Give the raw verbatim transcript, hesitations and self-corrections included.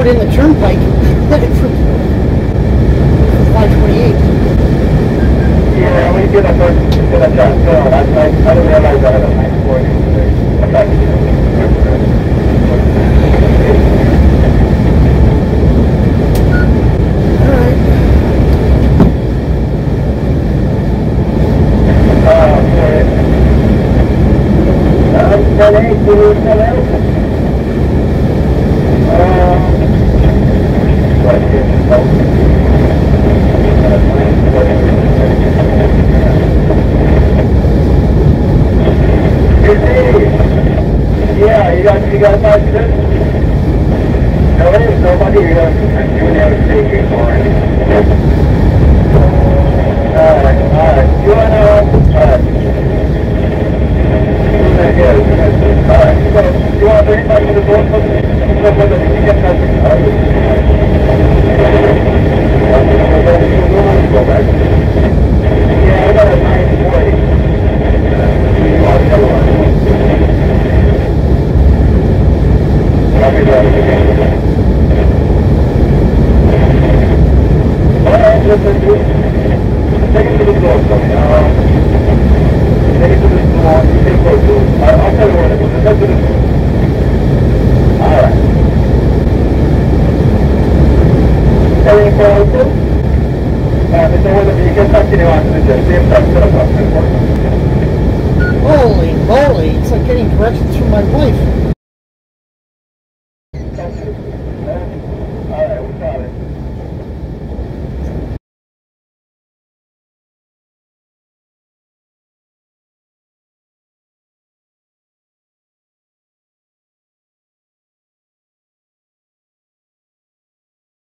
put in the turnpike for five twenty-eight. Yeah, we get up there, get up that hill. I, I, I didn't realize I had a nine forty today. I thought you did. Alright. Uh, okay. Um, ten eight, two, ten eight. Um, right here, yeah, you got, you got five minutes? No, there's nobody here. I'm doing everything here for it. Alright, alright. You wanna, alright. Alright, so, you wanna bring it back to the door? So, whether you can get that, go back. Yeah, I got a nine forty. Copy that. Alright, listen, take it to the door for me. Uh, take it to the door. You can go to it. I'll tell you what it is. Head to the door. Alright. Heading forward to? Uh, Mister Willoughby, you can tuck it on to the jet. See if that's set up. Holy moly, it's like getting directions from my wife.